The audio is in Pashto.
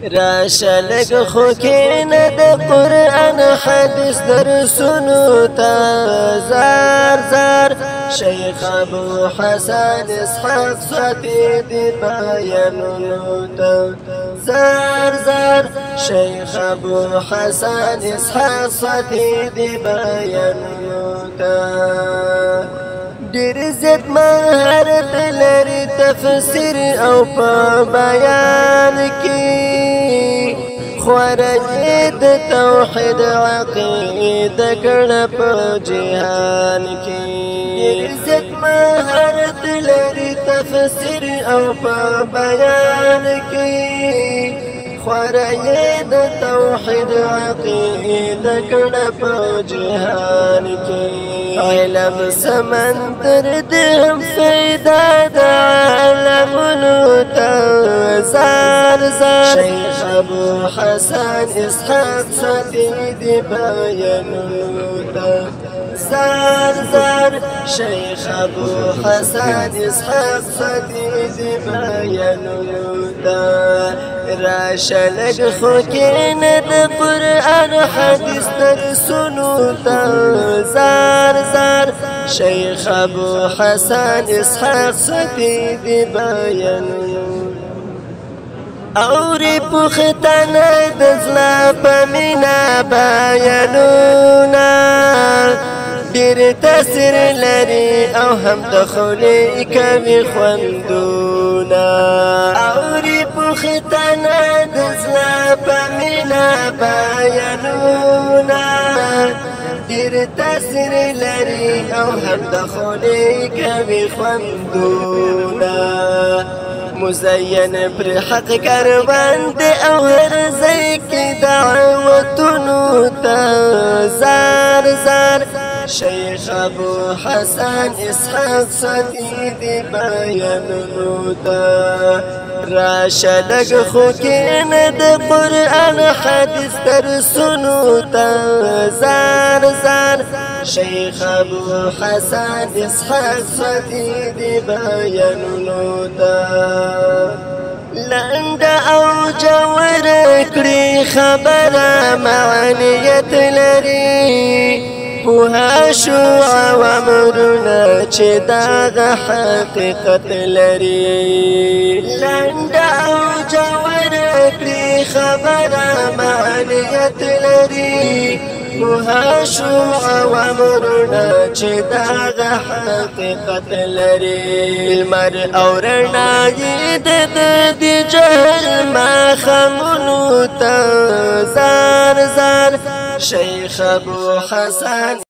راشه لږ خو کښېنه د قرآن حدیث درسونو ته زار زار شیخ ابو حسن اسحاق ساتي دې بیانونو ته زار زار شیخ ابو حسن اسحاق ساتي دې بیانونو ته ډېر زیات مهارت لري تفسیر او په بیان کې خورا د توحید عقیده کړه په جهان کې ډېر زیات مهارت لري تفسیر او په بیان کې خورا د توحید عقیده کړه په جهان کې علم سمندر دهم فیدا دا علمونو تا زار زار شیخ ابو حسن اسحاق ساتي دې بیانونو تا زار زار شیخ ابو حسن اسحاق ساتي دې بیانونو تا راشه لږ خو کښېنه د قرآن حدیث درسونو ته زار زار شیخ ابو حسن اسحاق ساتي دې بیانونو اورې پوښتنه د زړه په مینه بیانونه ډېر تاثیر لري او هم د خولې کوي خوندونه اورې پوښتنه د زړه په مینه بیانونه ډېر تاثیر لري او هم د خولې کوي خوندونه مزین پر حق کاروان دی او هر ځای کې دعوتونو ته زار زار شیخ ابو حسن اسحاق ساتي دې بیانونو ته راشه لږ خو کښېنه د قرآن حدیث درسونو ته زار زار شیخ ابو حسن اسحاق ساتي دې بیانونو ته لنډه او جوړه کړي خبره معنیت لري پوها شو عوامرونه چې دغه حقیقت لري لنډه او جوړه کړي خبره معنیت لري پوها شو عوامرونه چې دغه حقیقت لري لمر او رڼا یې د دې جهل ماښامونو ته زار زار شیخ ابو حسن